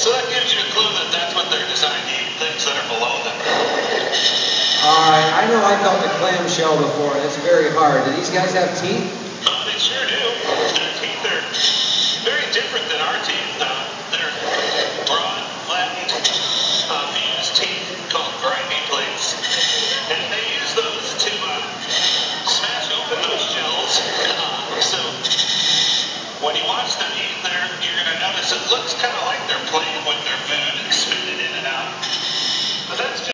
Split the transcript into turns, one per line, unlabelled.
So that gives you a clue that that's what they're designed to eat, things that are below them.
Alright, I know I felt the clamshell before. That's very hard. Do these guys have teeth?
They sure do.